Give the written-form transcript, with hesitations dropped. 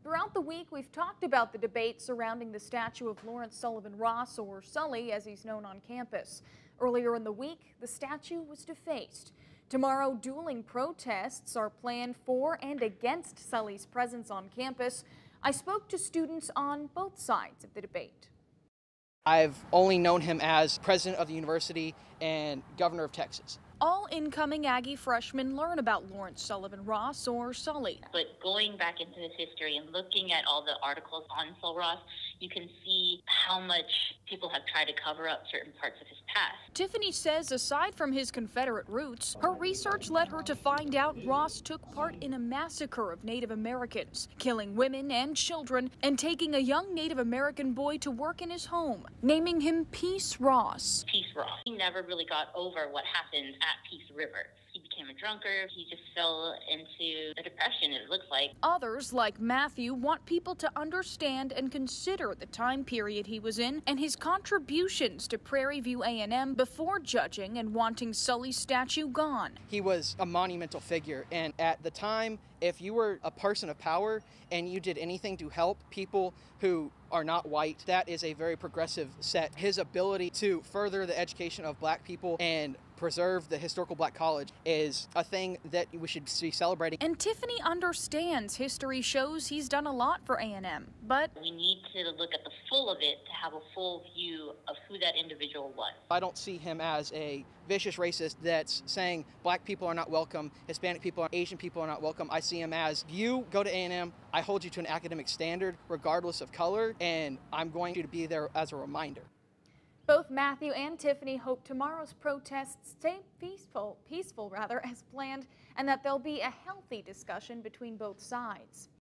Throughout the week, we've talked about the debate surrounding the statue of Lawrence Sullivan Ross, or Sully as he's known on campus. Earlier in the week, the statue was defaced. Tomorrow, dueling protests are planned for and against Sully's presence on campus. I spoke to students on both sides of the debate. I've only known him as president of the university and governor of Texas. All incoming Aggie freshmen learn about Lawrence Sullivan Ross, or Sully. But going back into his history and looking at all the articles on Sul Ross, you can see how much people have tried to cover up certain parts of his past. Tiffany says aside from his Confederate roots, her research led her to find out Ross took part in a massacre of Native Americans, killing women and children and taking a young Native American boy to work in his home, naming him Peace Ross. Peace Ross. He never really got over what happened at Peace River. He became a drunkard. He just fell into a depression, it looks like. Others, like Matthew, want people to understand and consider the time period he was in and his contributions to Prairie View A&M before judging and wanting Sully's statue gone. He was a monumental figure, and at the time, if you were a person of power and you did anything to help people who are not white, that is a very progressive set. His ability to further the education of black people and preserve the historical black college is a thing that we should be celebrating. And Tiffany understands history shows he's done a lot for A&M, but we need to look at the full of it to have a full view of who that individual was. I don't see him as a vicious racist that's saying black people are not welcome, Hispanic people, Asian people are not welcome. I see him as, you go to A&M, I hold you to an academic standard regardless of color, and I'm going to be there as a reminder. Both Matthew and Tiffany hope tomorrow's protests stay peaceful as planned, and that there'll be a healthy discussion between both sides.